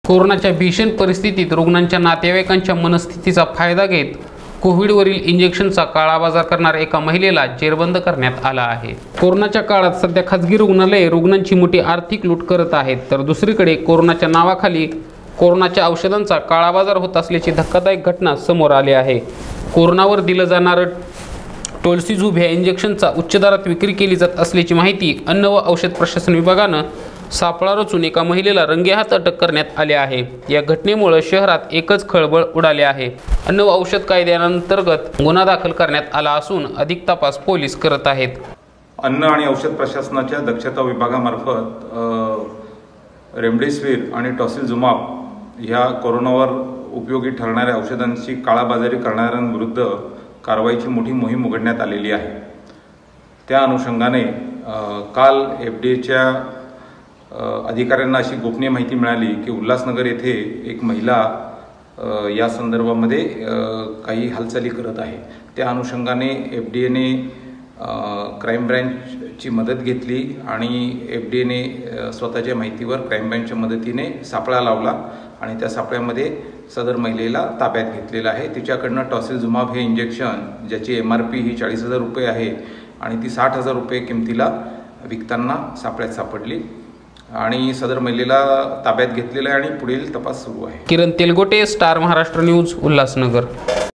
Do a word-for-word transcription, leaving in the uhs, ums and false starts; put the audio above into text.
कोरोनाच्या भीषण परिस्थितीत रुग्णांच्या नातेवाईकांच्या मनस्थितीचा फायदा घेत कोविडवरील इंजेक्शनचा काळाबाजार करणाऱ्या एका महिलेला जेरबंद करण्यात आला आहे। कोरोनाच्या काळात सध्या खासगी रुग्णालये रुग्णांची मोठी आर्थिक लूट करत आहेत, तर दुसरीकडे कोरोनाच्या नावाखाली कोरोनाच्या औषधांचा काळाबाजार होत असल्याची धक्कादायक घटना समोर आली आहे। कोरोनावर दिलं जाणारं टोलसिझुब ह्या इंजेक्शनचा उच्च दरात विक्री केली जात असल्याची माहिती अन्न व औषध प्रशासन विभागानं सापळा रचून एका महिलेला रंगेहात अटक करण्यात आली आहे। या घटनेमुळे शहरात एकच खळबळ उडाली आहे। अन्न व औषध कायद्याअंतर्गत गुन्हा दाखल करण्यात आला असून अधिक तपास पोलीस करत आहेत। अन्न आणि औषध प्रशासनाच्या दक्षता विभागामार्फत रेमडेसिवीर आणि टॉसिलझुमाब ह्या कोरोनावर उपयोगी ठरणाऱ्या औषधांची काळाबाजारी करणाऱ्यांविरुद्ध कारवाईची मोठी मोहीम उघडण्यात आलेली आहे। त्या अनुषंगाने काल एफ डी एच्या अधिकाऱ्यांना अशी गोपनीय माहिती मिळाली की उल्हासनगर येथे एक महिला या संदर्भामध्ये काही हालचाली करत आहे। त्या अनुषंगाने एफ डी एने क्राईम ब्रँचची मदत घेतली आणि एफ डी एने स्वतःच्या माहितीवर क्राईम ब्रँचच्या मदतीने सापळा लावला आणि त्या सापळ्यामध्ये सदर महिलेला ताब्यात घेतलेला आहे। तिच्याकडनं टॉसिलझुमाब हे इंजेक्शन ज्याची एम आर पी ही चाळीस हजार रुपये आहे आणि ती साठ हजार रुपये किमतीला विकताना सापळ्यात सापडली आणि सदर महिलेला ताब्यात घेतलेला आहे आणि पुढील तपास सुरू आहे। Kiran Telgote, star Maharashtra news, Ulhasnagar.